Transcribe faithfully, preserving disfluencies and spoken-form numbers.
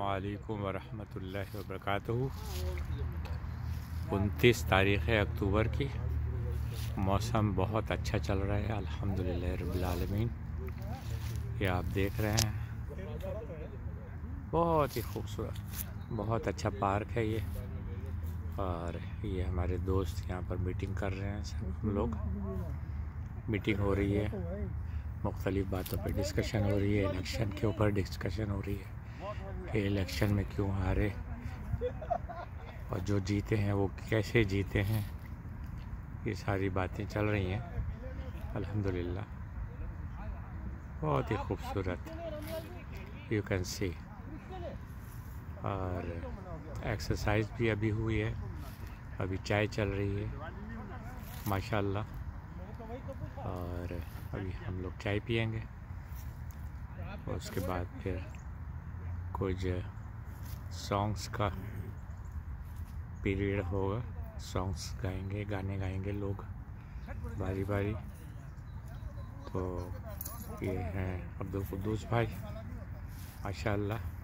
अस्सलामुअलैकुम वरहमतुल्लाहि वबरकातुहू। उनतीस तारीख़ अक्टूबर की। मौसम बहुत अच्छा चल रहा है अल्हम्दुलिल्लाह रब्बिल आलमीन। ये आप देख रहे हैं, बहुत ही खूबसूरत, बहुत अच्छा पार्क है ये। और ये हमारे दोस्त यहाँ पर मीटिंग कर रहे हैं। सब हम लोग मीटिंग हो रही है, मुख्तलिफ़ बातों पर डिस्कशन हो रही है। इलेक्शन के ऊपर डिस्कशन हो रही है कि इलेक्शन में क्यों हारे और जो जीते हैं वो कैसे जीते हैं। ये सारी बातें चल रही हैं अल्हम्दुलिल्लाह। बहुत ही खूबसूरत, यू कैन सी। और एक्सरसाइज भी अभी हुई है, अभी चाय चल रही है माशाल्लाह। और अभी हम लोग चाय पियेंगे और उसके बाद फिर कुछ सॉन्ग्स का पीरियड होगा। सॉन्ग्स गाएंगे, गाने गाएंगे लोग बारी बारी। तो ये हैं अब्दुल कुद्दूस भाई माशाल्लाह।